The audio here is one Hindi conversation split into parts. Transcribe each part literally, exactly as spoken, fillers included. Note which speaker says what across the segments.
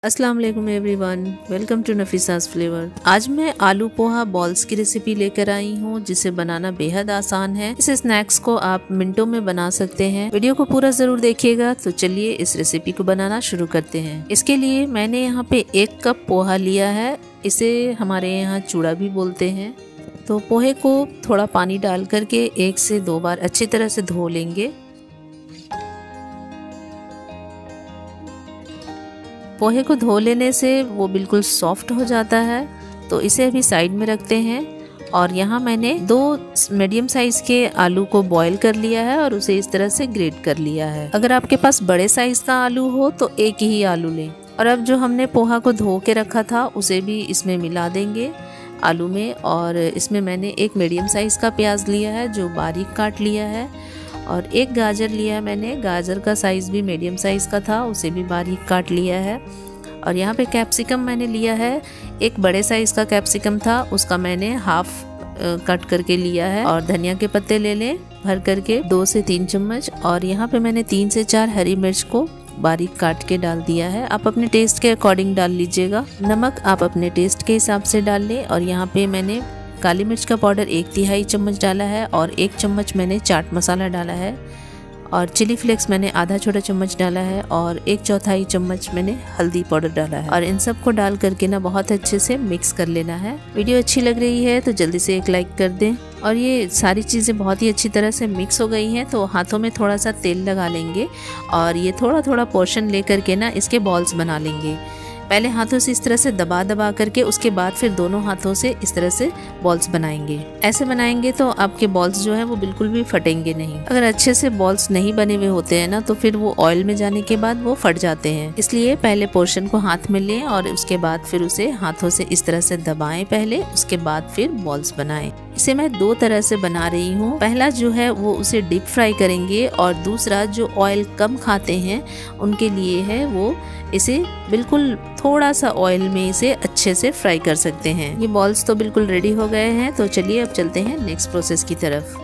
Speaker 1: अस्सलाम वालेकुम everyone, welcome to Nafisa's flavour. आज मैं आलू पोहा बॉल्स की रेसिपी लेकर आई हूँ जिसे बनाना बेहद आसान है। इस स्नैक्स को आप मिनटों में बना सकते हैं। वीडियो को पूरा जरूर देखिएगा। तो चलिए इस रेसिपी को बनाना शुरू करते हैं। इसके लिए मैंने यहाँ पे एक कप पोहा लिया है। इसे हमारे यहाँ चूड़ा भी बोलते हैं। तो पोहे को थोड़ा पानी डाल करके एक से दो बार अच्छी तरह से धो लेंगे। पोहे को धो लेने से वो बिल्कुल सॉफ्ट हो जाता है। तो इसे अभी साइड में रखते हैं। और यहाँ मैंने दो मीडियम साइज़ के आलू को बॉईल कर लिया है और उसे इस तरह से ग्रेट कर लिया है। अगर आपके पास बड़े साइज़ का आलू हो तो एक ही आलू लें। और अब जो हमने पोहा को धो के रखा था उसे भी इसमें मिला देंगे आलू में। और इसमें मैंने एक मीडियम साइज़ का प्याज लिया है जो बारीक काट लिया है। और एक गाजर लिया है मैंने, गाजर का साइज़ भी मीडियम साइज़ का था, उसे भी बारीक काट लिया है। और यहाँ पे कैप्सिकम मैंने लिया है, एक बड़े साइज़ का कैप्सिकम था, उसका मैंने हाफ कट करके लिया है। और धनिया के पत्ते ले लें भर करके दो से तीन चम्मच। और यहाँ पे मैंने तीन से चार हरी मिर्च को बारीक काट के डाल दिया है। आप अपने टेस्ट के अकॉर्डिंग डाल लीजिएगा। नमक आप अपने टेस्ट के हिसाब से डाल लें। और यहाँ पे मैंने काली मिर्च का पाउडर एक तिहाई चम्मच डाला है और एक चम्मच मैंने चाट मसाला डाला है। और चिली फ्लेक्स मैंने आधा छोटा चम्मच डाला है और एक चौथाई चम्मच मैंने हल्दी पाउडर डाला है। और इन सब को डाल करके ना बहुत अच्छे से मिक्स कर लेना है। वीडियो अच्छी लग रही है तो जल्दी से एक लाइक कर दें। और ये सारी चीज़ें बहुत ही अच्छी तरह से मिक्स हो गई हैं। तो हाथों में थोड़ा सा तेल लगा लेंगे और ये थोड़ा थोड़ा पोर्शन ले करके ना इसके बॉल्स बना लेंगे। पहले हाथों से इस तरह से दबा दबा करके उसके बाद फिर दोनों हाथों से इस तरह से बॉल्स बनाएंगे। ऐसे बनाएंगे तो आपके बॉल्स जो है वो बिल्कुल भी फटेंगे नहीं। अगर अच्छे से बॉल्स नहीं बने हुए होते हैं ना तो फिर वो ऑयल में जाने के बाद वो फट जाते हैं। इसलिए पहले पोर्शन को हाथ में लें और उसके बाद फिर उसे हाथों से इस तरह से दबाएं पहले, उसके बाद फिर बॉल्स बनाएं। इसे मैं दो तरह से बना रही हूँ। पहला जो है वो उसे डीप फ्राई करेंगे और दूसरा जो ऑयल कम खाते हैं उनके लिए है वो इसे बिल्कुल थोड़ा सा ऑयल में इसे अच्छे से फ्राई कर सकते हैं। ये बॉल्स तो बिल्कुल रेडी हो गए हैं। तो चलिए अब चलते हैं नेक्स्ट प्रोसेस की तरफ।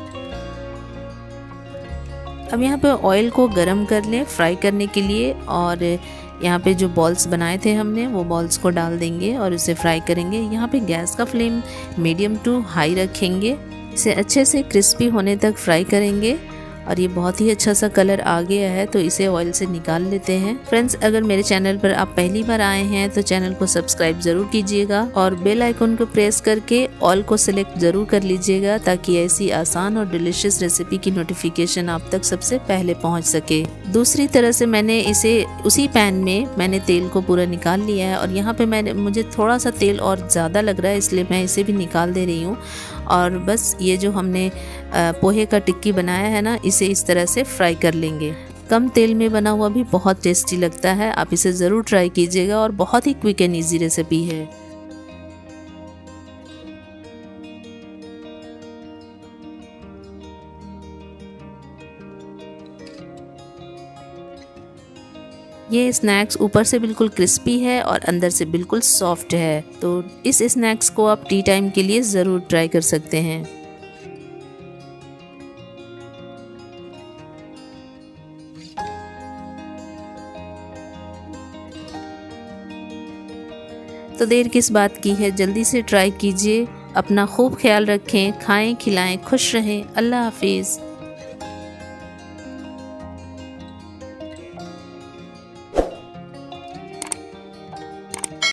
Speaker 1: अब यहाँ पे ऑयल को गरम कर लें फ्राई करने के लिए। और यहाँ पे जो बॉल्स बनाए थे हमने वो बॉल्स को डाल देंगे और इसे फ्राई करेंगे। यहाँ पे गैस का फ्लेम मीडियम टू हाई रखेंगे। इसे अच्छे से क्रिस्पी होने तक फ्राई करेंगे। और ये बहुत ही अच्छा सा कलर आ गया है तो इसे ऑयल से निकाल लेते हैं। फ्रेंड्स, अगर मेरे चैनल पर आप पहली बार आए हैं तो चैनल को सब्सक्राइब जरूर कीजिएगा और बेल आइकन को प्रेस करके ऑल को सिलेक्ट जरूर कर लीजिएगा ताकि ऐसी आसान और डिलीशियस रेसिपी की नोटिफिकेशन आप तक सबसे पहले पहुंच सके। दूसरी तरह से मैंने इसे उसी पैन में मैंने तेल को पूरा निकाल लिया है। और यहाँ पे मैंने मुझे थोड़ा सा तेल और ज़्यादा लग रहा है इसलिए मैं इसे भी निकाल दे रही हूँ। और बस ये जो हमने पोहे का टिक्की बनाया है ना इसे इस तरह से फ्राई कर लेंगे। कम तेल में बना हुआ भी बहुत टेस्टी लगता है। आप इसे ज़रूर ट्राई कीजिएगा और बहुत ही क्विक एंड ईजी रेसिपी है। ये स्नैक्स ऊपर से बिल्कुल क्रिस्पी है और अंदर से बिल्कुल सॉफ्ट है। तो इस स्नैक्स को आप टी टाइम के लिए ज़रूर ट्राई कर सकते हैं। तो देर किस बात की है, जल्दी से ट्राई कीजिए। अपना खूब ख्याल रखें, खाएं खिलाएं, खुश रहें। अल्लाह हाफिज़।